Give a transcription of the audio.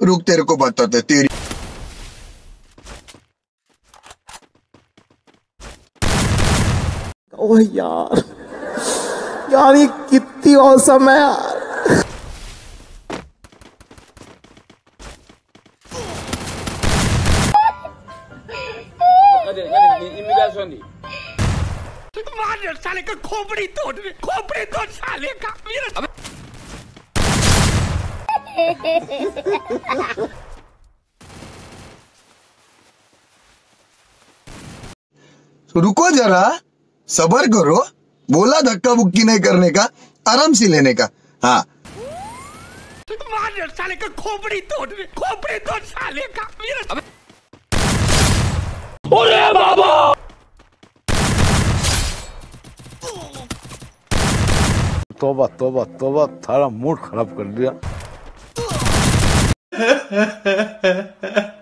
रुक तेरे को बताते तेरी। ओह यार, यार ये कितनी औसम है यार। साले का खोपड़ी तोड़ साले का। रुको जरा, सबर करो। बोला धक्का बुक्की नहीं करने का, आराम से लेने का। हाँ साले का खोपड़ी तोड़ साले का। अरे बाबा, तौबा तौबा तौबा, थारा मूड खराब कर दिया।